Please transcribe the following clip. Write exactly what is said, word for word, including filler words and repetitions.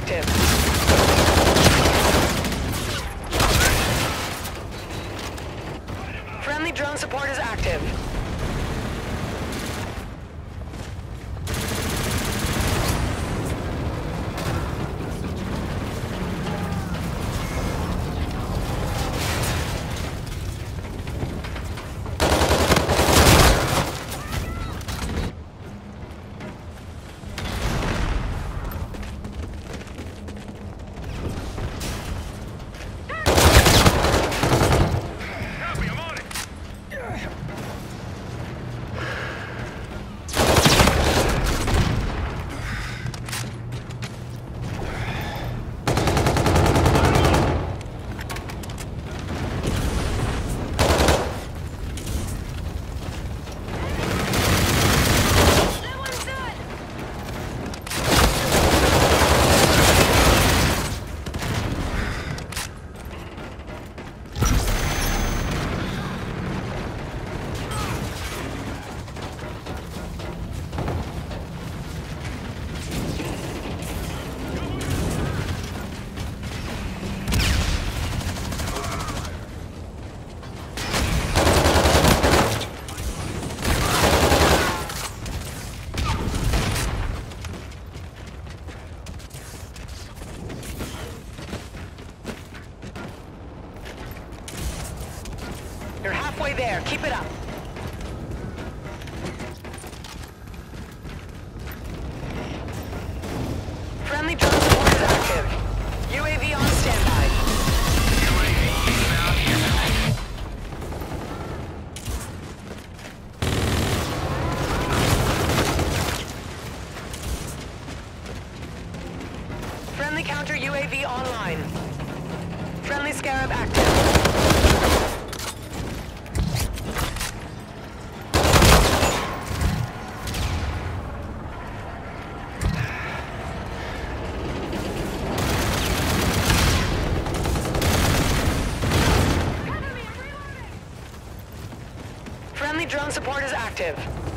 active. Friendly drone support is active. You're halfway there. Keep it up. Friendly drone support is active. U A V on standby. U A V inbound here. Friendly counter U A V online. Friendly Scarab active. Friendly drone support is active.